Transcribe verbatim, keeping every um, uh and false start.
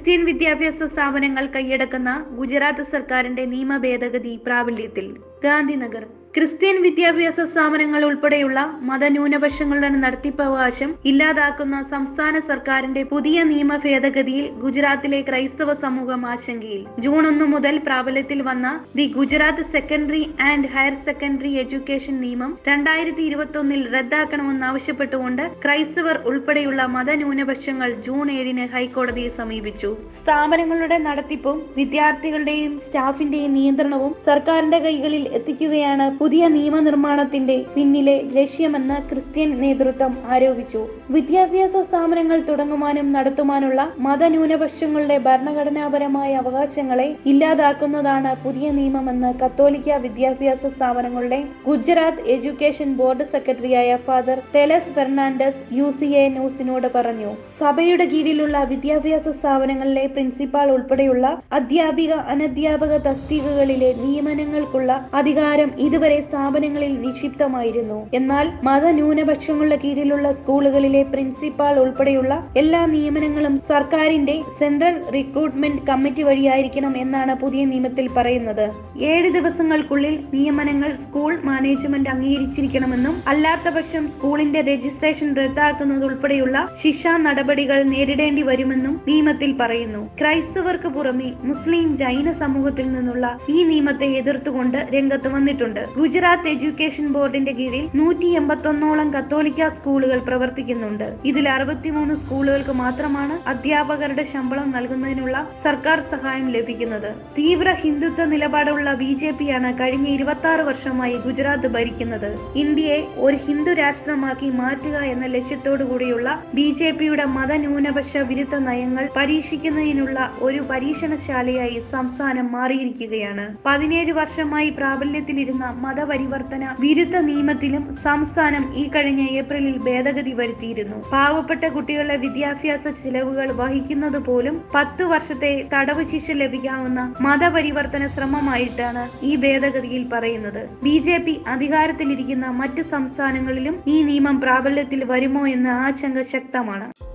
Christian വിദ്യാഭ്യാസ സ്ഥാപനങ്ങൾ കൈയടക്കുന്ന ഗുജറാത്ത് സർക്കാരിന്റെ നിയമ ഭേദഗതി പ്രാബല്യത്തിൽ. ഗാന്ധിനഗർ. ക്രിസ്ത്യൻ വിദ്യാഭ്യാസ സ്ഥാപനങ്ങൾ ഉൾപ്പെടെയുള്ള മതന്യൂനപക്ഷങ്ങളുടെ നടത്തിപ്പവകാശം ഇല്ലാതാക്കുന്ന സംസ്ഥാന സർക്കാരിന്റെ പുതിയ നിയമ ഭേദഗതിയിൽ ഗുജറാത്തിലെ ക്രൈസ്തവ സമൂഹം ആശങ്കയിൽ. ജൂൺ ഒന്ന് മുതൽ പ്രാബല്യത്തിൽ വന്ന the Gujarat secondary and higher secondary education നിയമം രണ്ടായിരത്തി ഇരുപത്തി ഒന്നിൽ റദ്ദാക്കണമെന്നാവശ്യപ്പെട്ടുകൊണ്ട് ക്രൈസ്തവർ ഉൾപ്പെടെയുള്ള മതന്യൂനപക്ഷങ്ങൾ ജൂൺ ഏഴിന് ഹൈക്കോടതിയെ സമീപിച്ചു. സ്ഥാപനങ്ങളുടെ നടത്തിപ്പും വിദ്യാർത്ഥികളുടെയും സ്റ്റാഫിന്റെയും നിയന്ത്രണവും സർക്കാരിന്റെ കൈകളിൽ എത്തിക്കുകയാണ് പുതിയ നിയമനിർമ്മാണത്തിന്റെ പിന്നിലെ ലക്ഷ്യമെന്ന് ക്രിസ്ത്യൻ നേതൃത്വം ആരോപിച്ചു. വിദ്യാഭ്യാസ സ്ഥാപനങ്ങൾ തുടങ്ങുവാനും നടത്തുവാനുള്ള മതന്യൂനപക്ഷങ്ങളുടെ ഭരണഘടനാപരമായ അവകാശങ്ങളെ ഇല്ലാതാക്കുന്നതാണ് പുതിയ നിയമമെന്ന് കത്തോലിക്ക വിദ്യാഭ്യാസ സ്ഥാപനങ്ങളുടെ ഗുജറാത്ത് എഡ്യൂക്കേഷൻ ബോർഡ് സെക്രട്ടറിയായ father Teles Fernandes U C A ന്യൂസിനോട് പറഞ്ഞു. സഭയുടെ കീഴിലുള്ള വിദ്യാഭ്യാസ സ്ഥാപനങ്ങളിലെ പ്രിൻസിപ്പാൾ ഉൾപ്പെടെയുള്ള അധ്യാപിക അനധ്യാപക തസ്തികകളിലെ നിയമനങ്ങൾക്കുള്ള അധികാരം ഇതുവരെ സ്ഥാപനങ്ങളിൽ നിക്ഷിപ്തമായിരുന്നു. എന്നാൽ മതന്യൂനപക്ഷങ്ങളുടെ കീഴിലുള്ള സ്കൂളുകളിലെ പ്രിൻസിപ്പാൾ ഉൾപ്പെടെയുള്ള എല്ലാ നിയമനങ്ങളും സർക്കാരിന്റെ സെൻട്രൽ റിക്രൂട്ട്മെന്റ് കമ്മിറ്റി വഴിയായിരിക്കണം എന്നാണ് പുതിയ നിയമത്തിൽ പറയുന്നത്. ഏഴ് ദിവസങ്ങൾക്കുള്ളിൽ നിയമനങ്ങൾ സ്കൂൾ മാനേജ്മെന്റ് അംഗീകരിച്ചിരിക്കണമെന്നും അല്ലാത്തപക്ഷം സ്കൂളിന്റെ രജിസ്ട്രേഷൻ റദ്ദാക്കുന്നതുൾപ്പെടെയുള്ള ശിക്ഷാ നടപടികൾ നേരിടേണ്ടി വരുമെന്നും നിയമത്തിൽ പറയുന്നു. ക്രൈസ്തവർക്ക് പുറമെ മുസ്ലിം ജൈന സമൂഹത്തിൽ നിന്നുള്ള ഈ നിയമത്തെ എതിർത്തുകൊണ്ട് രംഗത്ത് വന്നിട്ടുണ്ട്. ഗുജറാത്ത് എഡ്യൂക്കേഷൻ ബോർഡിന്റെ കീഴിൽ നൂറ്റി എൺപത്തി ഒന്നോളം കത്തോലിക്ക സ്കൂളുകൾ പ്രവർത്തിക്കുന്നുണ്ട്. ഇതിൽ അറുപത്തിമൂന്ന് സ്കൂളുകൾക്ക് മാത്രമാണ് അധ്യാപകരുടെ ശമ്പളം നൽകുന്നതിനുള്ള സർക്കാർ സഹായം ലഭിക്കുന്നത്. തീവ്ര ഹിന്ദുത്വ നിലപാടുള്ള ബി ജെ പിയാണ് കഴിഞ്ഞ ഇരുപത്തി ആറ് വർഷമായി ഗുജറാത്ത് ഭരിക്കുന്നത്. ഇന്ത്യയെ ഒരു ഹിന്ദു രാഷ്ട്രമാക്കി മാറ്റുക എന്ന ലക്ഷ്യത്തോടു കൂടിയുള്ള ബി ജെ പിയുടെ മതന്യൂനപക്ഷ വിരുദ്ധ നയങ്ങൾ പരീക്ഷിക്കുന്നതിനുള്ള ഒരു പരീക്ഷണശാലയായി സംസ്ഥാനം മാറിയിരിക്കുകയാണ്. പതിനേഴ് വർഷമായി പ്രാബല്യത്തിലിരുന്ന മതപരിവർത്തന വിരുദ്ധ നിയമത്തിലും സംസ്ഥാനം ഈ കഴിഞ്ഞ ഏപ്രിലിൽ ഭേദഗതി വരുത്തിയിരുന്നു. പാവപ്പെട്ട കുട്ടികളുടെ വിദ്യാഭ്യാസ ചിലവുകൾ വഹിക്കുന്നത് പോലും പത്തു വർഷത്തെ തടവ് ശിക്ഷ ലഭിക്കാവുന്ന മതപരിവർത്തന ശ്രമമായിട്ടാണ് ഈ ഭേദഗതിയിൽ പറയുന്നത്. ബി ജെ പി അധികാരത്തിലിരിക്കുന്ന മറ്റ് സംസ്ഥാനങ്ങളിലും ഈ നിയമം പ്രാബല്യത്തിൽ വരുമോ എന്ന ആശങ്ക ശക്തമാണ്.